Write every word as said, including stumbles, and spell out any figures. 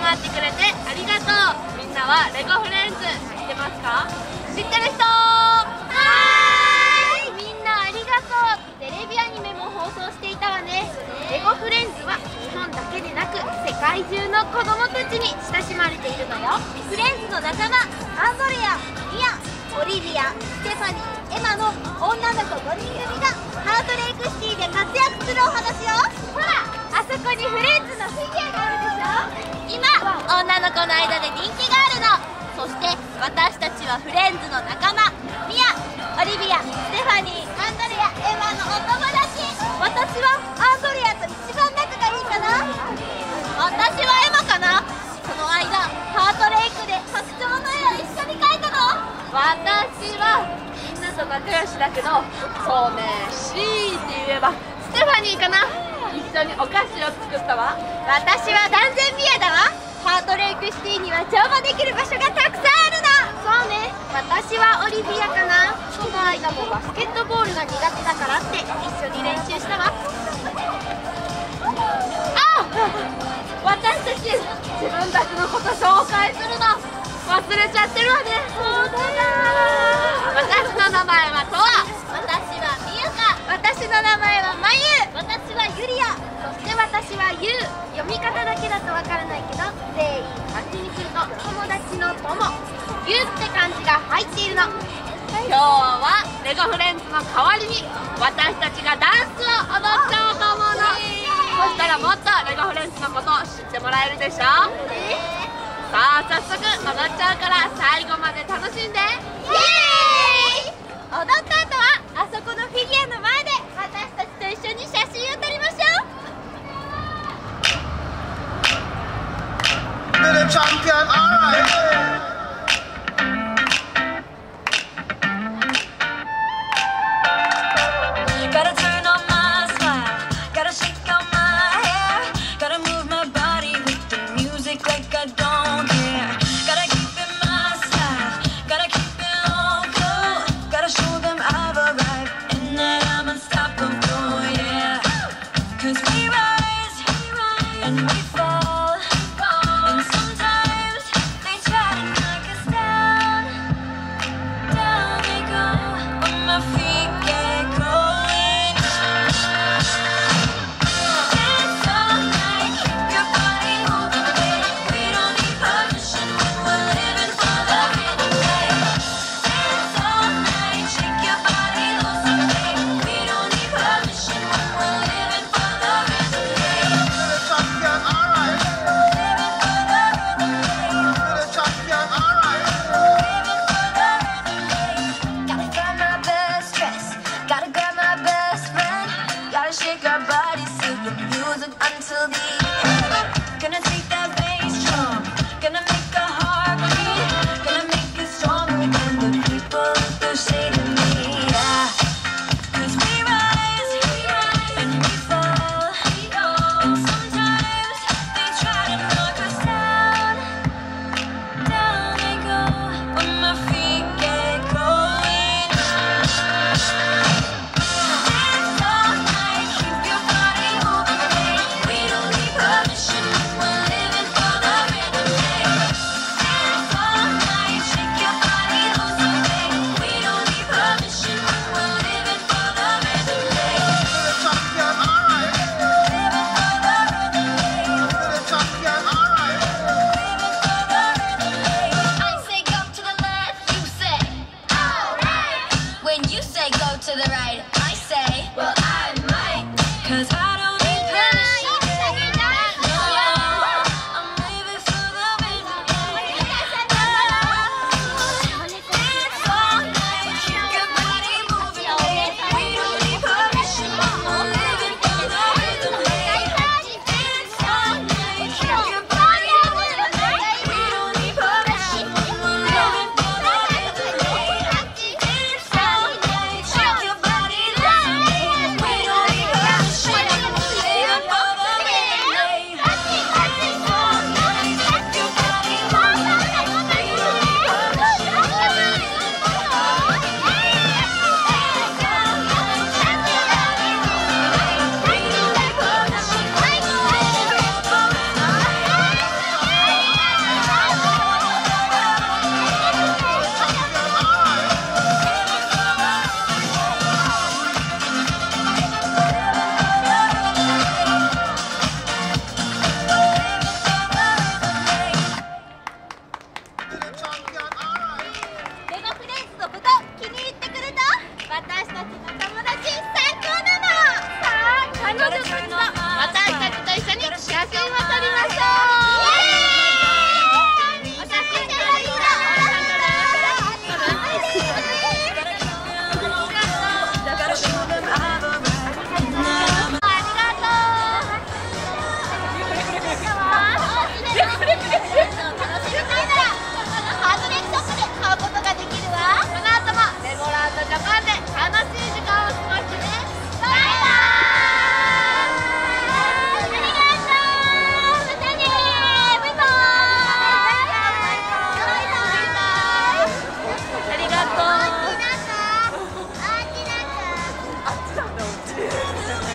まってくれてありがとう。みんなはレゴフレンズ知ってますか？知ってる人？はーい、みんなありがとう。テレビアニメも放送していたわね。レゴフレンズは日本だけでなく世界中の子供たちに親しまれているのよ。 フレンズの仲間、アンドレア、ミア、オリビア、ステファニー、エマの女の子ごにん組がハートレイクシティで活躍するお話よ。 ほら、あそこにフレンズのフィギュアがあるでしょ。 今、女の子の間で人気があるの。そして私たちはフレンズの仲間、ミア、オリビア、ステファニー、アンドレア、エマのお友達。私はアンドレアと一番仲がいいかな。私はエマかな。この間ハートレイクで白鳥の絵を一緒に描いたの。 私はみんなと仲良しだけど、そうね、強いて言えばステファニーかな。一緒にお菓子を作ったわ。 私は断然ミアだわ。ハートレイクシティには乗馬できる場所がたくさんあるの。 そうね、私はオリビアかな。この間もバスケットボールが苦手だからって一緒に練習したわ。あ、私たち自分たちのこと紹介するの忘れちゃってるわね。 本当だ。 私の名前はトア。 私はミユカ。私の名前はマユ。私はユリア。 そして私はユウ。読み方だけだとわからないけど、全員漢字にすると友達の友、ユウって漢字が入っているの。今日はレゴフレンズの代わりに私たちがダンスを踊っちゃおうと思うの。そしたらもっとレゴフレンズのことを知ってもらえるでしょ。さあ早速踊っちゃうから最後まで楽しんで。イエーイ。 踊った後はあそこのフィギュアの前で私たちと一緒に写真を撮りましょう。 The champion, alright.